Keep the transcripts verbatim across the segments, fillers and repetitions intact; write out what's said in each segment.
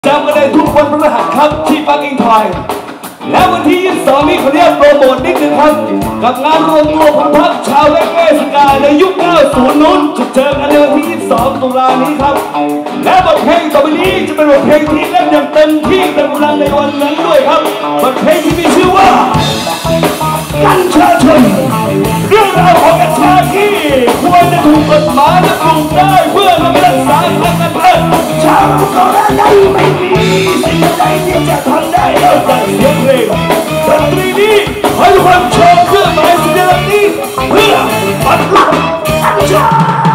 จำกันได้ทุกวันพฤหัสครับที่ปักกิ่งไทยแล้ววันที่ยี่สิบสองนี้ขออนุญาตโปรโมทนิดนึงครับกับงานรวมตัวของทัพชาวเล็กเอสกาในยุคเก้าสิบนู้นจะเจอกันในวันที่ยี่สิบสองตุลานี้ครับและบทเพลงต่อไปนี้จะเป็นบทเพลงที่เล่นอย่างเต็มที่เต็มกำลังในวันนั้นด้วยครับบทเพลงที่มีชื่อว่ากัญชาชนเรื่องราวของกัญชาที่ควรจะถูกกฎหมายและปลูกได้เพื่อนำไปรักษาทางการแพทย์ชาวโคราชนั้นไม่มีสิ่งใดที่จะทำได้นอกจากเสียงเพลงดนตรีนี้ให้ทุกคนโชว์เครื่องหมายสัญลักษณ์นี้เพื่อปัดรักกัญชา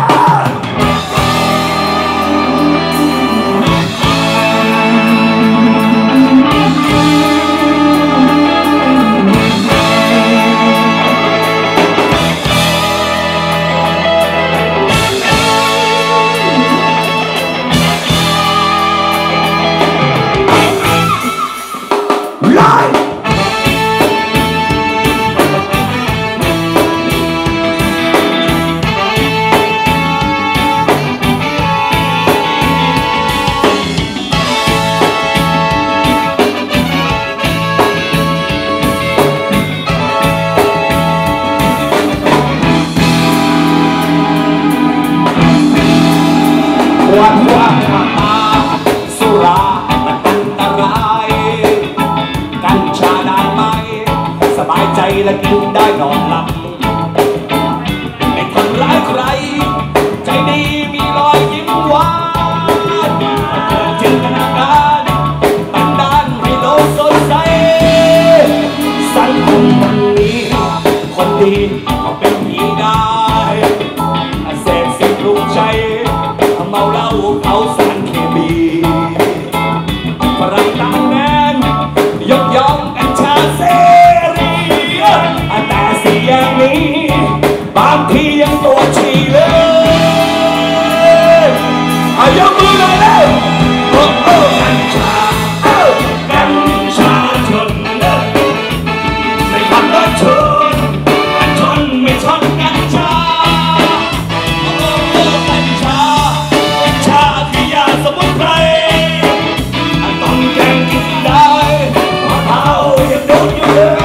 วันว่างมาตาสุราอันตรายกัญชาได้ไหมสบายใจและกินได้นอนหลับไม่ทำร้ายใครใจดีมีรอยยิ้มหวานเกิดจินตนาการตั้งด้านให้โลกสดใสสังคมมันนี้คนดีก็เป็นผีได้เสพสิ่งปลุกใจเมาเหล้าเขาสารเคมีฝรั่งต่างแดนยกย่องกัญชาเสรีแต่เสียงนี้บางทียังตัวฉี่เลยเอายกมือหน่อยเลยโอ้โอ้กัญชากัญชาชนไม่ทำรถชนกัญชนไม่ชนกัญชาสมุนไพรต้องแข่งกินได้มะพร้าวยังโดนอยู่เลย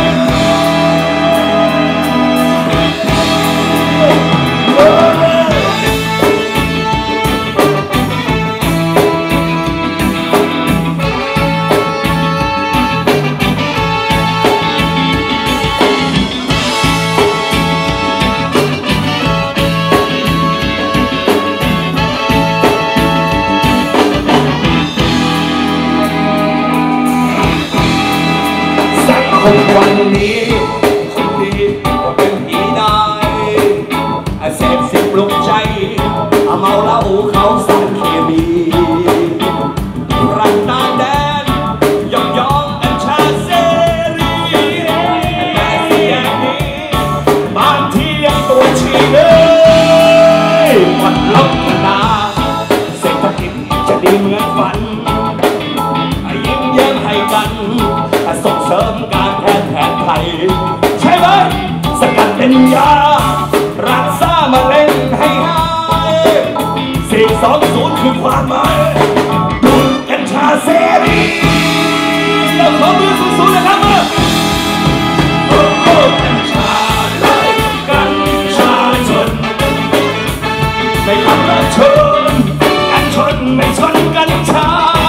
คนวันนี้คนดีก็เป็นผีได้เสพสิ่งปลุกใจเมาเหล้าเขาสารเคมีรันตาแดนยกย่องกัญชาเสรีแต่เสียงนี้บางทียังตัวฉี่เลยวัดลบนาเศรษฐกิจจะดีเหมือนฝันยิ้มเย้มให้กันส่งเสริมการแพทย์แผนไทยใช่ไหมสกัดเป็นยารักษามะเร็งให้หายสี่สองศูนย์คือความหมายดูดกัญชาเสรีเราขอมือสูงๆนะครับโอ้โอ้กัญชาไล่กัญชาชนไม่ทำแล้วชนกัญชนไม่ชนกัญชา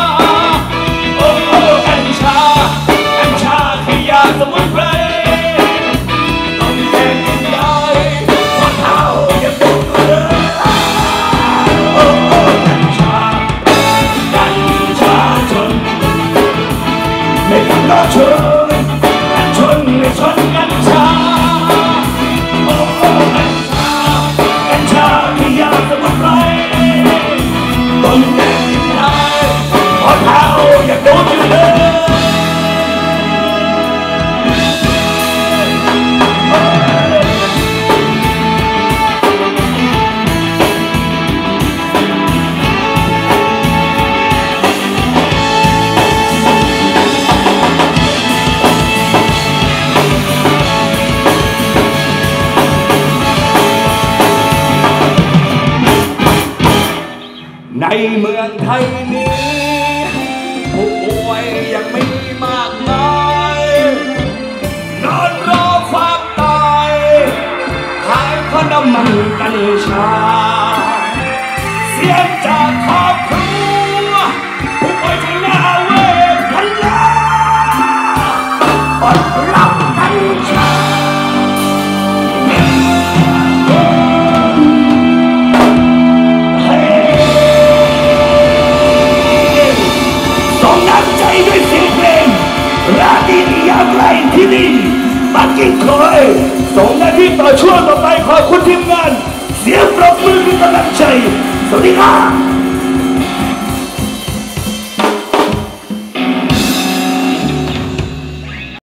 สมุนไพรต้องแข่งกินได้มะพร้าวยังโดนเลยโอ้โอ้กัญชากัญชาชนไม่ทำรอชนกัญชนไม่ชนกัญชาโอ้โอ้กัญชากัญชาคือยาสมุนไพรต้องแข่งกินได้มะพร้าวยังโดนอยู่เลยในเมืองไทยนี้กัญชาเสียงจากครอบครัวผู้ป่วยทางหน้าเวทนาปลดล็อกกัญชาส่งน้ำใจด้วยเสียงเพลงราตรียามไกลที่นี่ปักกิ่งคอยส่งหน้าที่ต่อช่วงต่อไปขอบคุณทีมงานเสียงปรบมือเป็นกำลังใจสวัสดีครับ